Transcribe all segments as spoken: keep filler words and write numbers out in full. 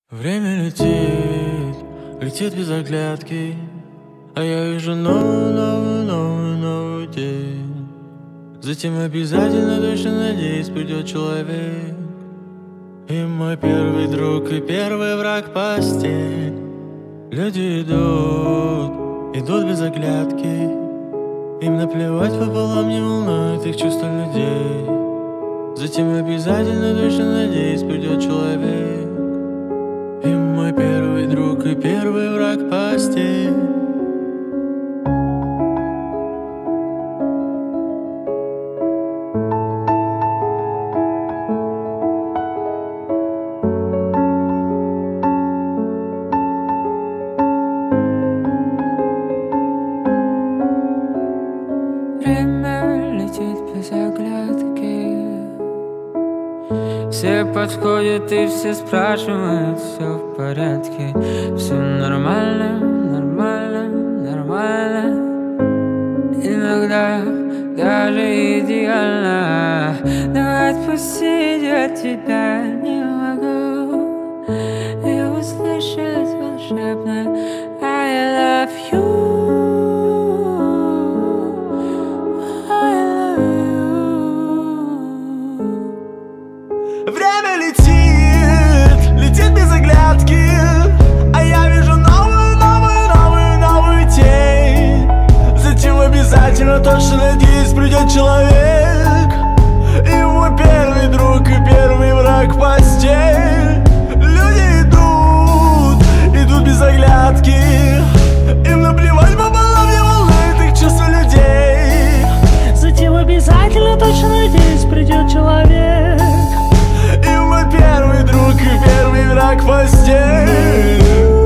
Время летит, летит без оглядки, а я вижу новую, новую, новую, новый день. Затем обязательно, точно надеюсь, придет человек, и мой первый друг, и первый враг постель. Люди идут, идут без оглядки, им наплевать пополам, не волнует их чувства людей. Затем обязательно, точно надеюсь, придет человек, и мой первый друг, и первый враг постель. Время летит без оглядки. Все подходят и все спрашивают, все в порядке, все нормально, нормально, нормально. Иногда даже идеально. Но отпустить от тебя не могу. И услышать волшебное I love you. Время летит, летит без оглядки, а я вижу новую, новую, новую, новую тень. Затем обязательно, точно надеюсь, придет человек, и мой первый друг, и первый враг постель. Люди идут, идут без оглядки, им наплевать пополам, не волнует их чувства людей. Затем обязательно, точно надеюсь, придет человек, и мой первый друг, и первый враг постель.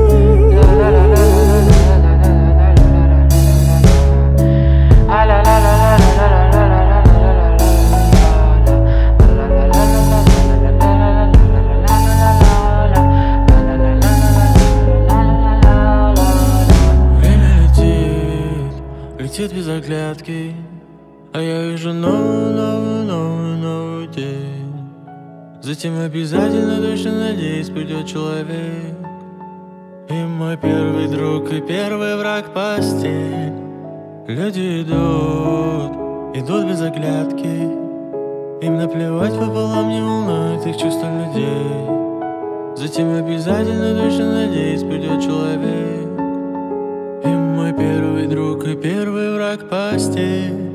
Время летит, летит без оглядки, а я вижу новую, новую, новую, новую день. Затем обязательно, точно надеюсь, придет человек, и мой первый друг, и первый враг постель. Люди идут, идут без оглядки, им наплевать пополам, не волнует их чувства людей. Затем обязательно, точно надеюсь, придет человек, и мой первый друг, и первый враг постель.